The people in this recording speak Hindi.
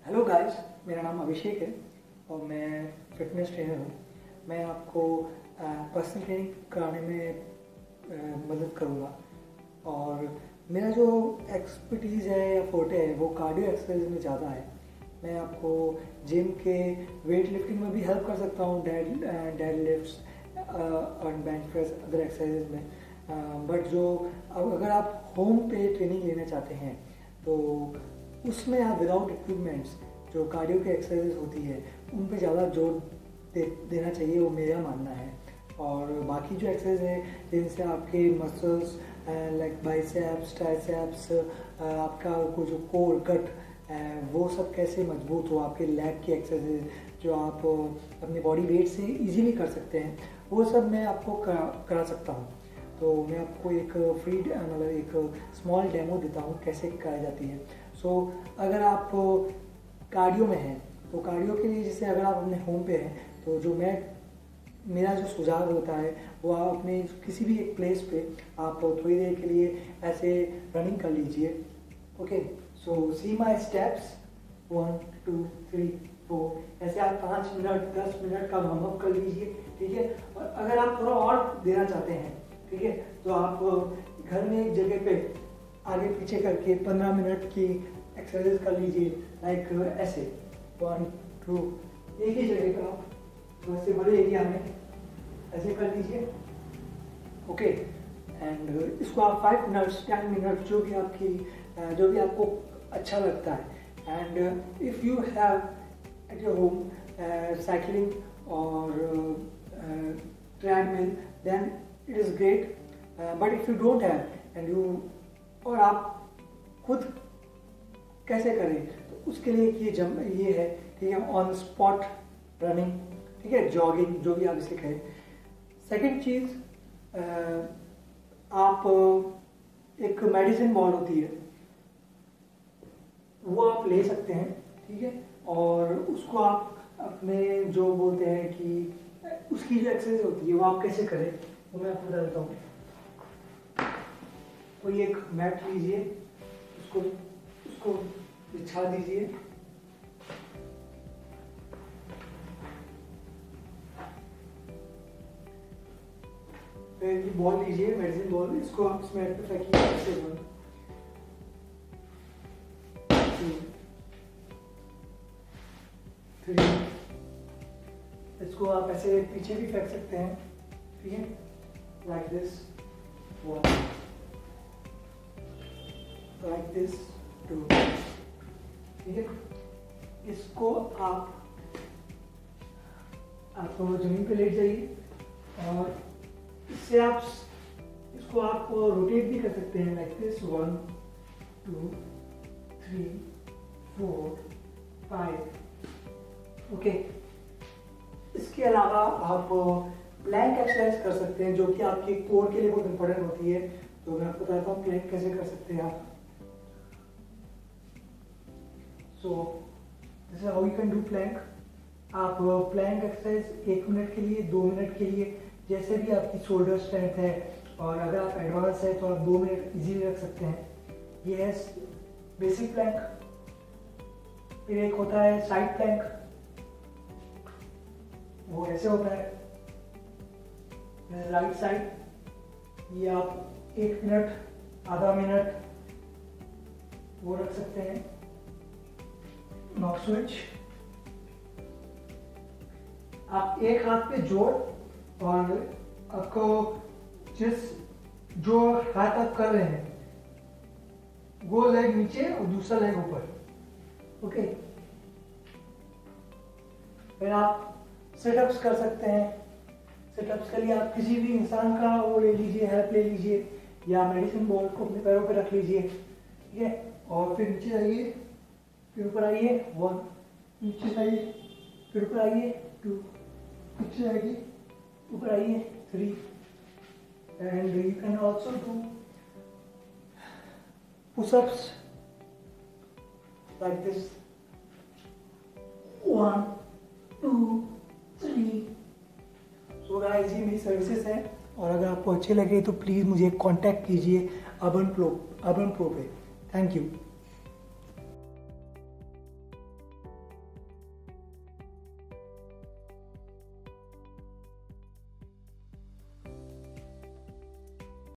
हेलो गाइस, मेरा नाम अभिषेक है और मैं फिटनेस ट्रेनर हूँ। मैं आपको पर्सनल ट्रेनिंग कराने में मदद करूँगा और मेरा जो एक्सपर्टीज़ है या फोटे है वो कार्डियो एक्सरसाइज में ज़्यादा है। मैं आपको जिम के वेट लिफ्टिंग में भी हेल्प कर सकता हूँ, डेड लिफ्ट्स और बेंच प्रेस अदर एक्सरसाइज में। बट जो अगर आप होम पे ट्रेनिंग लेना चाहते हैं तो उसमें आप विदाउट इक्विपमेंट्स जो कार्डियो की एक्सरसाइज होती है उन पे ज़्यादा जोर देना चाहिए, वो मेरा मानना है। और बाकी जो एक्सरसाइज है जिनसे आपके मसल्स लाइक बाइसेप्स, ट्राइसेप्स, आपका को जो कोर कट वो सब कैसे मजबूत हो, आपके लेग की एक्सरसाइज जो आप अपने बॉडी वेट से इजीली कर सकते हैं, वो सब मैं आपको करा सकता हूँ। तो मैं आपको एक फ्री मतलब एक स्मॉल डेमो देता हूँ कैसे कराई जाती है। सो अगर आप कार्डियो में हैं तो कार्डियो के लिए जैसे अगर आप अपने होम पे हैं तो मेरा जो सुझाव होता है वो आप अपने किसी भी एक प्लेस पे आप थोड़ी देर के लिए ऐसे रनिंग कर लीजिए। ओके, सो सी माई स्टेप्स 1 2 3 4, ऐसे आप 5 मिनट 10 मिनट का वार्म अप कर लीजिए। ठीक है, और अगर आप थोड़ा और देना चाहते हैं, ठीक है, तो आप घर में एक जगह पे आगे पीछे करके 15 मिनट की एक्सरसाइज कर लीजिए। लाइक ऐसे 1 2, एक ही जगह पर आप वैसे बड़े एरिया में ऐसे कर लीजिए। ओके, एंड इसको आप 5 मिनट्स 10 मिनट्स जो भी आपको अच्छा लगता है। And if you have at your home cycling और treadmill then it is great, but if you don't have and you और आप खुद कैसे करें तो उसके लिए ये है, ठीक है, ऑन स्पॉट रनिंग, ठीक है, जॉगिंग जो भी आप इसे कहें। सेकंड चीज़, आप एक मेडिसिन बॉल होती है वो आप ले सकते हैं, ठीक है, और उसको आप अपने जो बोलते हैं कि उसकी जो एक्सरसाइज होती है वो आप कैसे करें वो मैं आपको बता देता हूँ। कोई एक मैट लीजिए, उसको बिछा दीजिए, फिर बॉल लीजिए, मेडिसिन बॉल, इसको आप इस मैट पे फेंकिए। ऐसे 1 2 3, इसको आप ऐसे पीछे भी फेंक सकते हैं, ठीक है, लाइक दिस 1, लाइक दिस 2, ठीक है। इसको आप जमीन पे लेट जाइए और इससे इसको आप रोटेट भी कर सकते हैं, लाइक दिस 1 2 3 4 5। ओके, इसके अलावा आप प्लैंक एक्सरसाइज कर सकते हैं जो कि आपकी कोर के लिए बहुत इंपॉर्टेंट होती है। तो मैं आपको बताता हूँ प्लैंक कैसे कर सकते हैं आप। So this is how you can do plank. आप प्लैंक एक्सरसाइज 1 मिनट के लिए, 2 मिनट के लिए, जैसे भी आपकी शोल्डर स्ट्रेंथ है, और अगर आप एडवांस है तो आप 2 मिनट इजीली रख सकते हैं। ये है बेसिक प्लैंक। फिर एक होता है साइड प्लैंक, वो ऐसे होता है राइट साइड। ये आप 1 मिनट, आधा मिनट वो रख सकते हैं। नॉक स्विच, आप एक हाथ पे जोड़ और आपको जो हाथ आप कर रहे हैं वो लेग नीचे और दूसरा लेग ऊपर। ओके, फिर आप सेटअप्स कर सकते हैं। सेटअप्स के लिए आप किसी भी इंसान का वो ले लीजिए, हेल्प ले लीजिए, या मेडिसिन बॉल को अपने पैरों पे रख लीजिए, ठीक है, और फिर नीचे जाइए, फिर ऊपर आइए 1, नीचे जाइए, फिर ऊपर आइए 2, नीचे जाइए, ऊपर आइए 3, and you can also do pushups like this 1 2 3। So guys, ये मेरी सर्विसेज है और अगर आपको अच्छे लगे तो प्लीज़ मुझे कांटेक्ट कीजिए अर्बन प्रो पे। Thank you.